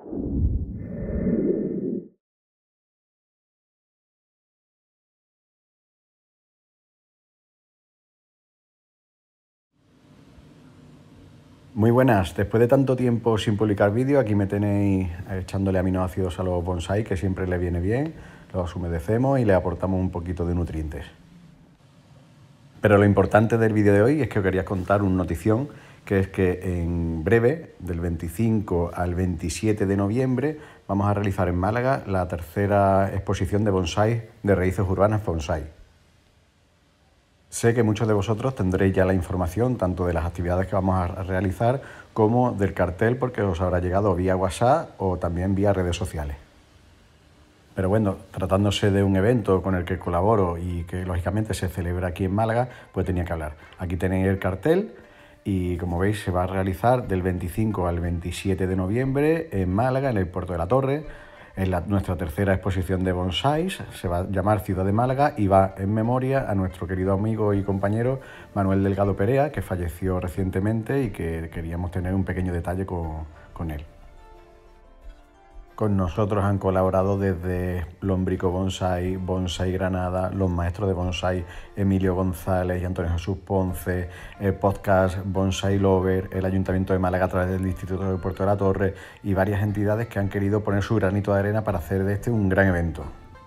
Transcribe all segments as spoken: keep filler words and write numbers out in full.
Muy buenas, después de tanto tiempo sin publicar vídeo, aquí me tenéis echándole aminoácidos a los bonsai, que siempre le viene bien, los humedecemos y le aportamos un poquito de nutrientes. Pero lo importante del vídeo de hoy es que os quería contar una notición, que es que en breve, del veinticinco al veintisiete de noviembre, vamos a realizar en Málaga la tercera exposición de bonsai de raíces urbanas bonsai. Sé que muchos de vosotros tendréis ya la información tanto de las actividades que vamos a realizar como del cartel, porque os habrá llegado vía WhatsApp o también vía redes sociales. Pero bueno, tratándose de un evento con el que colaboro y que lógicamente se celebra aquí en Málaga, pues tenía que hablar. Aquí tenéis el cartel y como veis se va a realizar del veinticinco al veintisiete de noviembre en Málaga, en el Puerto de la Torre. Es la, nuestra tercera exposición de bonsais, se va a llamar Ciudad de Málaga y va en memoria a nuestro querido amigo y compañero Manuel Delgado Perea, que falleció recientemente y que queríamos tener un pequeño detalle con, con él. Con nosotros han colaborado desde Lombrico Bonsai, Bonsai Granada, los maestros de bonsai Emilio González y Antonio Jesús Ponce, el podcast Bonsai Lover, el Ayuntamiento de Málaga a través del Instituto de Puerto de la Torre y varias entidades que han querido poner su granito de arena para hacer de este un gran evento.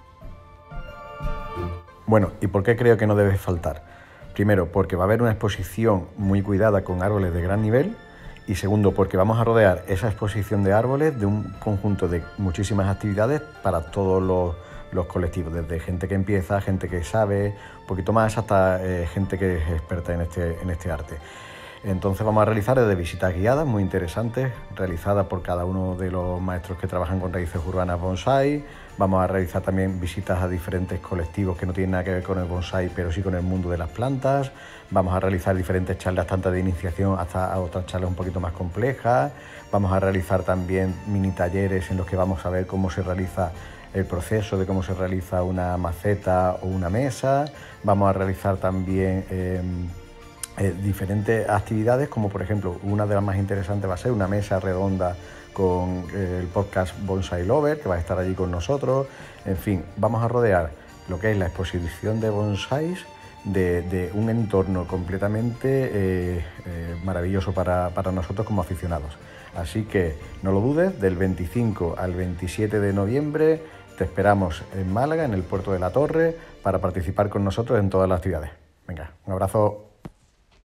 Bueno, ¿y por qué creo que no debe faltar? Primero, porque va a haber una exposición muy cuidada con árboles de gran nivel. Y segundo, porque vamos a rodear esa exposición de árboles de un conjunto de muchísimas actividades para todos los, los colectivos, desde gente que empieza, gente que sabe, un poquito más, hasta eh, gente que es experta en este, en este arte. Entonces vamos a realizar desde visitas guiadas muy interesantes, realizadas por cada uno de los maestros que trabajan con raíces urbanas bonsai. Vamos a realizar también visitas a diferentes colectivos que no tienen nada que ver con el bonsai, pero sí con el mundo de las plantas. Vamos a realizar diferentes charlas, tanto de iniciación hasta a otras charlas un poquito más complejas. Vamos a realizar también mini talleres en los que vamos a ver cómo se realiza el proceso de cómo se realiza una maceta o una mesa. Vamos a realizar también eh, eh, diferentes actividades, como por ejemplo, una de las más interesantes va a ser una mesa redonda con eh, el podcast Bonsai Lover, que va a estar allí con nosotros. En fin, vamos a rodear lo que es la exposición de bonsais de, de un entorno completamente eh, eh, maravilloso para, para nosotros como aficionados. Así que no lo dudes, del veinticinco al veintisiete de noviembre te esperamos en Málaga, en el Puerto de la Torre, para participar con nosotros en todas las actividades. Venga, un abrazo.